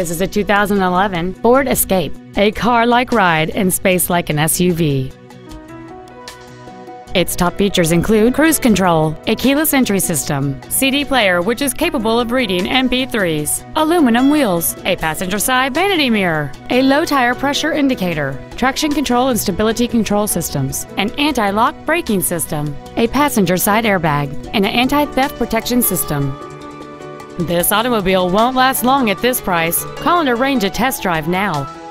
This is a 2011 Ford Escape, a car-like ride and space like an SUV. Its top features include cruise control, a keyless entry system, CD player which is capable of reading MP3s, aluminum wheels, a passenger side vanity mirror, a low tire pressure indicator, traction control and stability control systems, an anti-lock braking system, a passenger side airbag, and an anti-theft protection system. This automobile won't last long at this price. Call and arrange a test drive now.